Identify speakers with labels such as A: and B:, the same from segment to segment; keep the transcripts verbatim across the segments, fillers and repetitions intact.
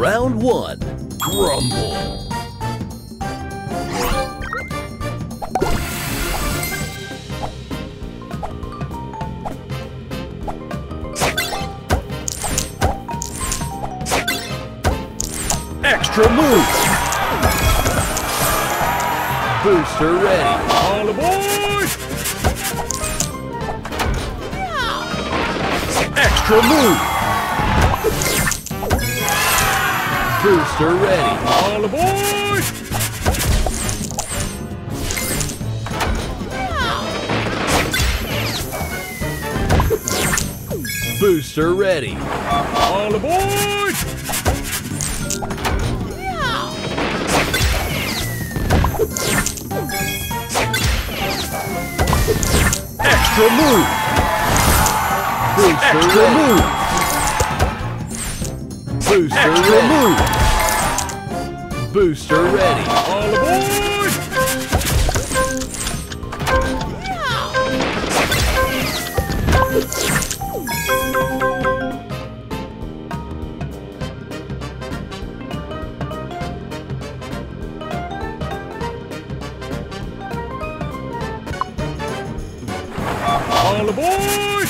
A: Round one. Rumble. Extra move. Booster ready. All aboard. Extra move. Booster ready. All aboard. Booster ready. All aboard. Extra move. Booster Extra ready. Move. Booster Extra ready. Move. Booster ready. All aboard. All aboard!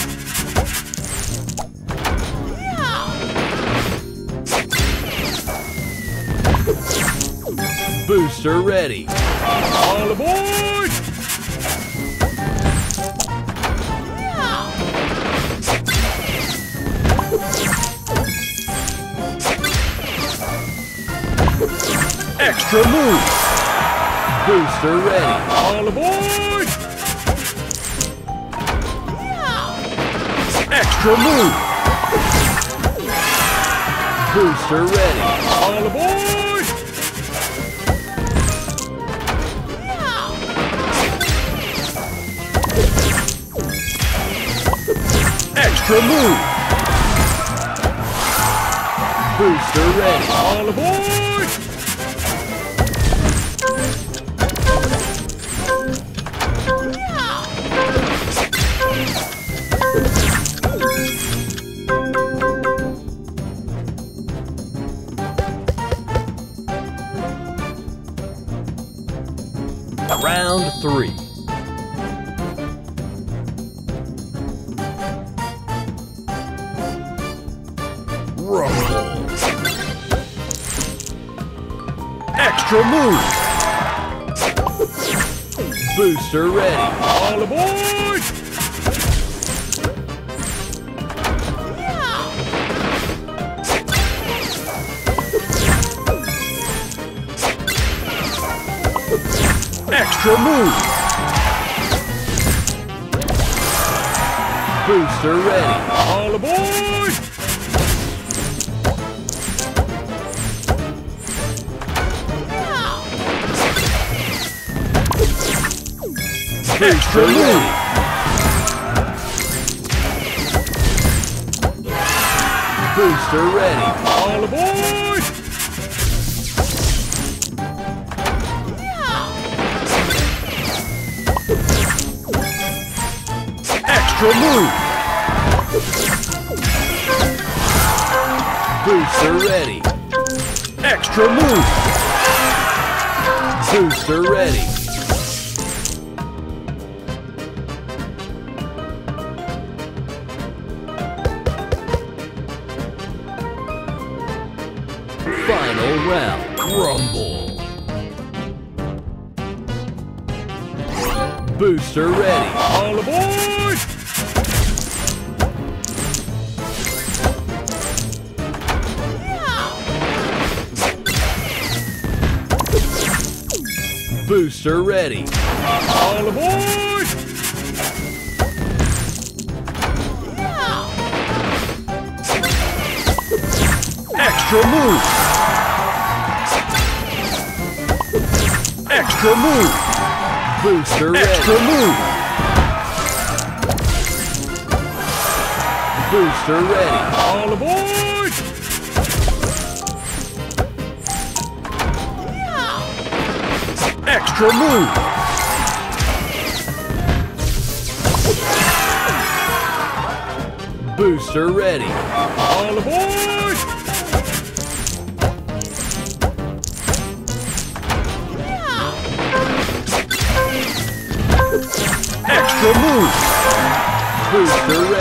A: Booster ready. All aboard! Extra move. Booster ready. All aboard! Extra move. Booster ready. All aboard. Extra move. Booster ready. All aboard. Round three. Rumble. Extra move. Booster ready. All aboard. Extra move. Booster ready. All aboard. Extra move. Booster ready. All aboard. Extra move. Booster ready. Extra move. Booster ready. Final round. Rumble. Booster ready. All aboard. Booster ready. All aboard. Extra move. Extra move. Booster ready. Extra move. Booster ready. All aboard. Extra move. Booster ready. All aboard. move. Booster